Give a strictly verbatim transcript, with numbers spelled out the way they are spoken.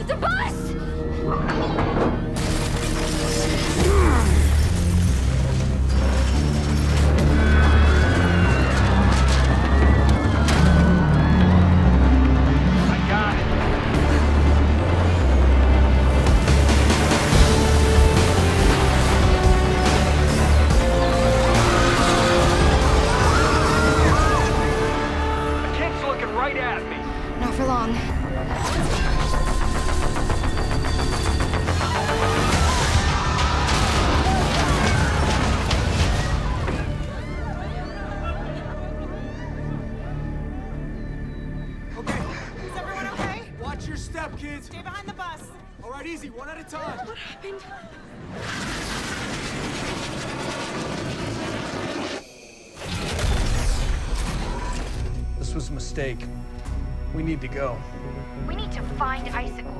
The bus! Stay behind the bus. All right, easy, one at a time. What happened? This was a mistake. We need to go. We need to find Icicle.